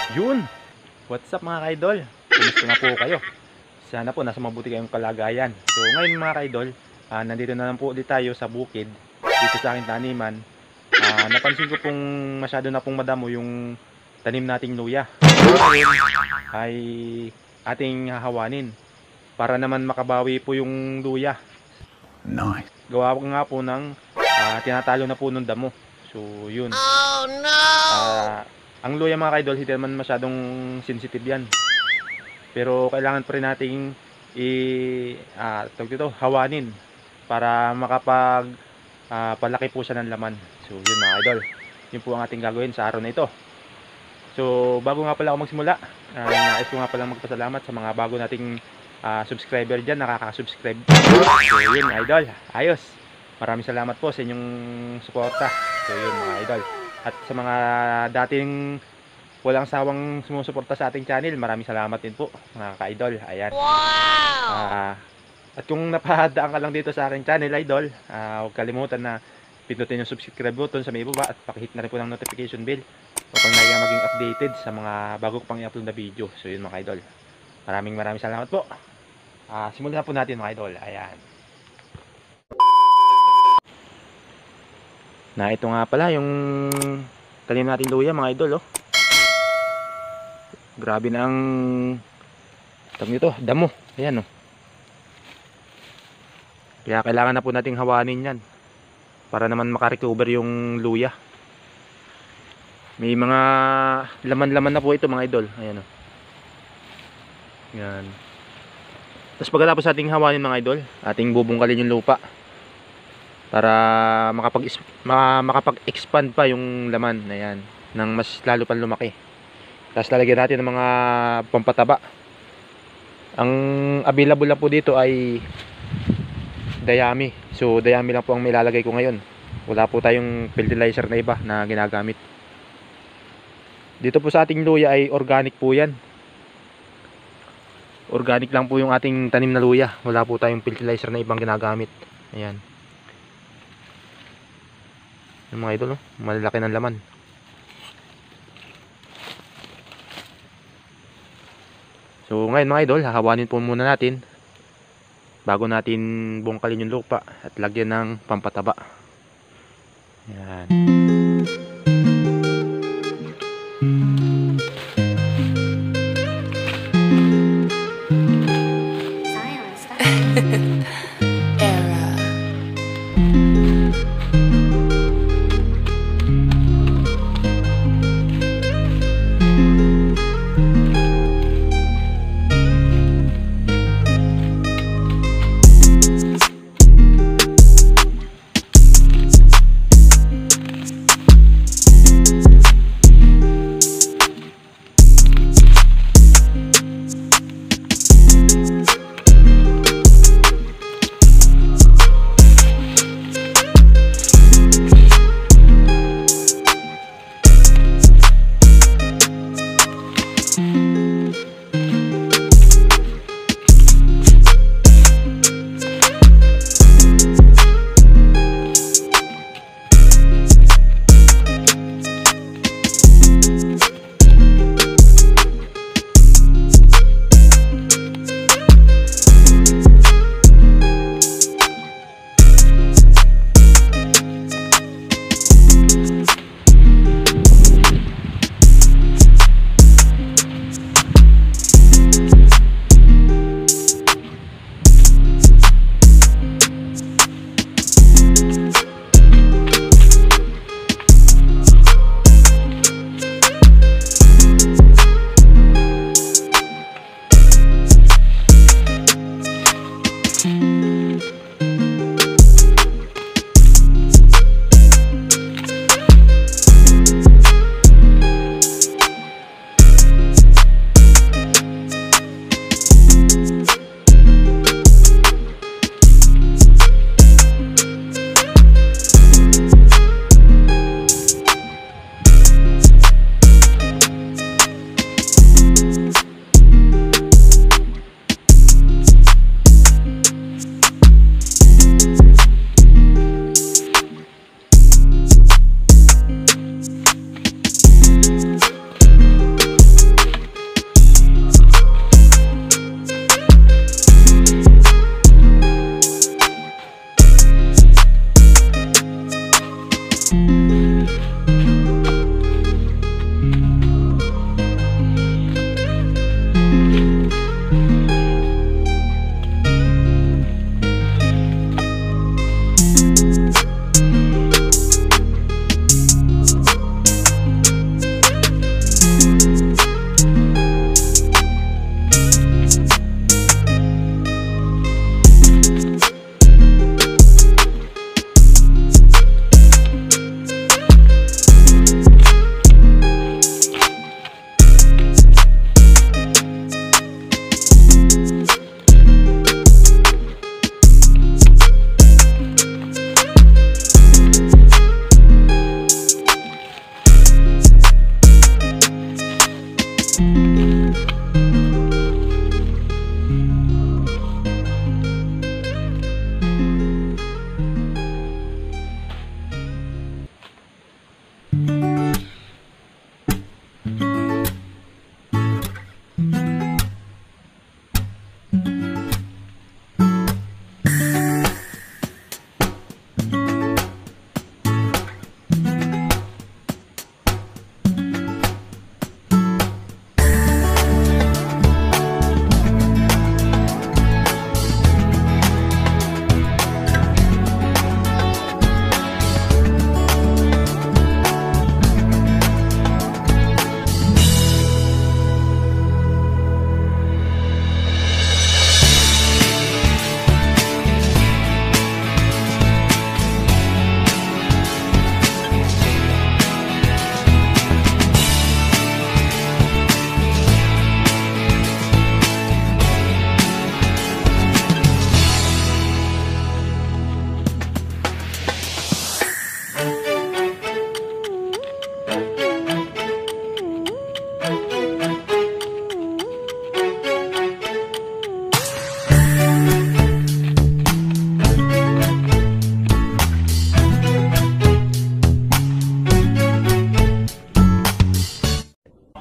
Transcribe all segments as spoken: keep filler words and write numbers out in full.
Yun! What's up mga ka-idol? Kumusta na po kayo? Sana po nasa mabuti kayong kalagayan. So ngayon mga ka-idol, uh, nandito na lang po ulit tayo sa bukid, dito sa aking taniman. uh, Napansin ko pong masyado na pong madamo yung tanim nating luya. Ngayon ay ating hahawanin para naman makabawi po yung luya. Nice. Gawa ko nga po ng uh, tinatalo na po ng damo. So yun. Oh no! Uh, ang luya mga ka-idol, hindi naman masyadong sensitive yan. Pero kailangan pa rin nating i uh, tawag dito, hawanin para makapag uh, palaki po siya ng laman. So yun mga idol, yun po ang ating gagawin sa araw na ito. So bago nga pala ako magsimula, uh, nais ko nga pala magpasalamat sa mga bago nating uh, subscriber dyan, nakaka-subscribe. So yun idol, ayos. Maraming salamat po sa inyong suporta. So yun mga idol. At sa mga dating walang sawang sumusuporta sa ating channel, maraming salamat din po mga ka-idol. Ayan. Wow! Uh, at kung napadaan ka lang dito sa aking channel idol, uh, huwag kalimutan na pindutin yung subscribe button sa may baba at pakihit na rin po ng notification bell upang lagi kang maging updated sa mga bago ko pang i-upload na video. So yun mga idol. Maraming maraming salamat po. Uh, simulan na po natin mga idol. Ayan. Na ito nga pala yung tanim natin luya mga idol, oh. Grabe na ang tawag nito, damo. Ayan, oh. Kaya kailangan na po nating hawanin yan para naman makarecover yung luya. May mga laman-laman na po ito mga idol. Ayan, oh. Yan. Tapos pagkatapos ating hawanin mga idol, ating bubungkalin yung lupa para makapag makapag-expand pa yung laman na yan nang mas lalo pang lumaki. Tapos lalagyan natin ng mga pampataba. Ang available lang po dito ay dayami. So dayami lang po ang ilalagay ko ngayon. Wala po tayong fertilizer na iba na ginagamit. Dito po sa ating luya ay organic po yan. Organic lang po yung ating tanim na luya. Wala po tayong fertilizer na ibang ginagamit. Ayan. Yung mga idol, oh, malalaki ng laman. So ngayon mga idol, hahawanin po muna natin bago natin bungkalin yung lupa at lagyan ng pampataba. Yan.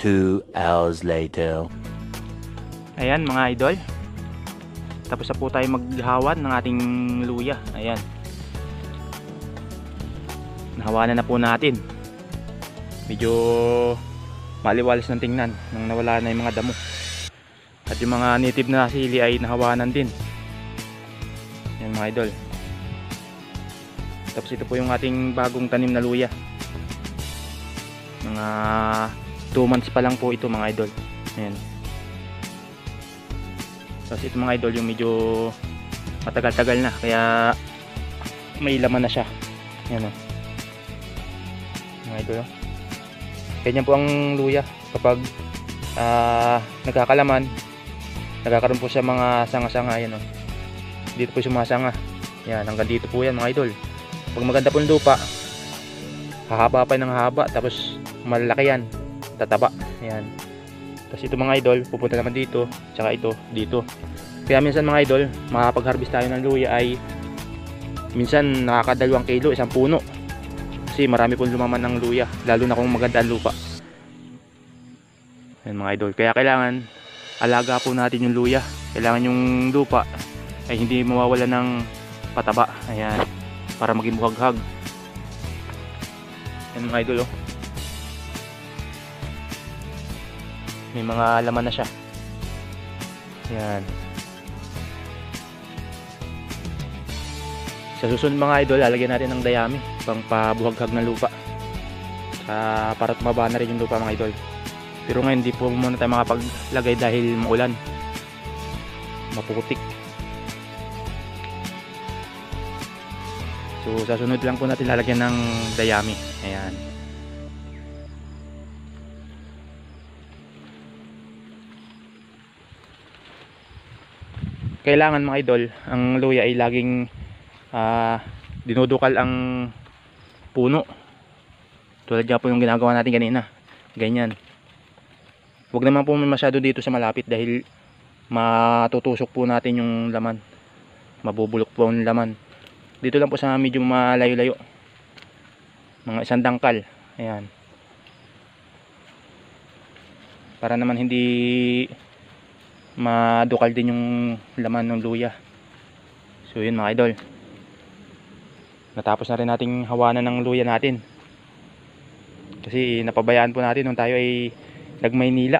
Two hours later. Ayan mga idol, tapos na po tayo maghawan ng ating luya. Ayan, nahawanan na po natin. Medyo maliwalas ng tingnan nang nawala na yung mga damo. At yung mga native na sili ay nahawanan din. Yan mga idol. Tapos ito po yung ating bagong tanim na luya. Mga two months pa lang po ito mga idol. Ayan. Tapos ito mga idol yung medyo matagal-tagal na, kaya may laman na siya. Ayan o mga idol. Ganyan po ang luya kapag uh, nagkakalaman, nagkakaroon po siya mga sanga-sanga. Ayan o, dito po sumasanga. Yan, hanggang dito po yan mga idol. Pag maganda po yung lupa, hahaba pa ng haba, tapos malaki yan, tataba. Ayan. Tapos ito mga idol, pupunta naman dito, tsaka ito, dito. Kaya minsan mga idol, makapag-harvest tayo ng luya ay minsan nakakadalawang kilo, isang puno. Kasi marami pong lumaman ng luya, lalo na kung maganda ang lupa. Ayan mga idol, kaya kailangan alaga po natin yung luya. Kailangan yung lupa ay hindi mawawala ng pataba. Ayan, para maging buhaghag. Ayan mga idol oh. May mga laman na siya. Ayan. Sa susunod mga idol, lalagyan natin ng dayami pang pabuhaghag ng lupa. Uh, para tumaba na rin yung lupa mga idol. Pero ngayon hindi po muna tayo makapaglagay dahil maulan, maputik. So sa sunod lang po natin lalagyan ng dayami. Ayan. Kailangan mga idol, ang luya ay laging uh, dinudukal ang puno. Tulad niya po yung ginagawa natin kanina. Ganyan. Huwag naman po masyado dito sa malapit dahil matutusok po natin yung laman. Mabubulok po ang laman. Dito lang po sa medyo malayo-layo. Mga isang dangkal. Ayan. Para naman hindi madukal din yung laman ng luya. So yun mga idol. Natapos na rin nating hawanan ng luya natin. Kasi napabayaan po natin nung tayo ay nag-Maynila.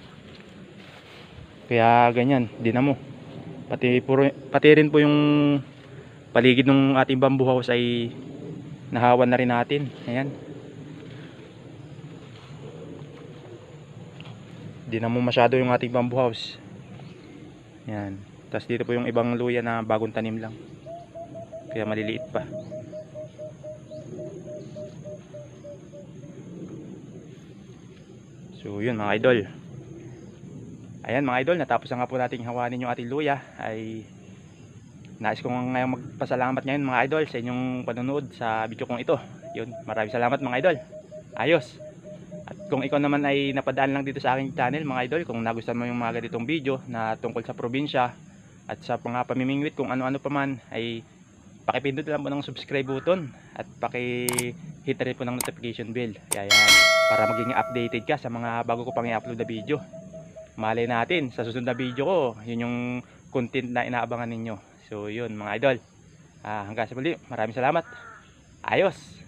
Kaya ganyan, dinamo. Pati, puro, pati rin po yung paligid ng ating bamboo house ay nahawan na rin natin. Ayan. Dinamo masyado yung ating bamboo house. Ayan. Tapos dito po yung ibang luya na bagong tanim lang. Kaya maliliit pa. So yun mga idol. Ayan mga idol, natapos na nga po nating hawanin yung ating luya. Ay nais ko ngayon magpasalamat ngayon mga idol sa inyong panonood sa video kong ito. Yun, maraming salamat mga idol. Ayos. At kung ikaw naman ay napadaan lang dito sa aking channel mga idol, kung nagustuhan mo yung mga ganitong video na tungkol sa probinsya at sa mga pamimingwit kung ano-ano pa man, ay pakipindot lang po ng subscribe button at paki-hit rin po ng notification bell. Kaya yan, para maging updated ka sa mga bago ko pang i-upload na video. Malay natin sa susunod na video ko, yun yung content na inaabangan ninyo. So yun mga idol, ah, hanggang sa muli, maraming salamat. Ayos.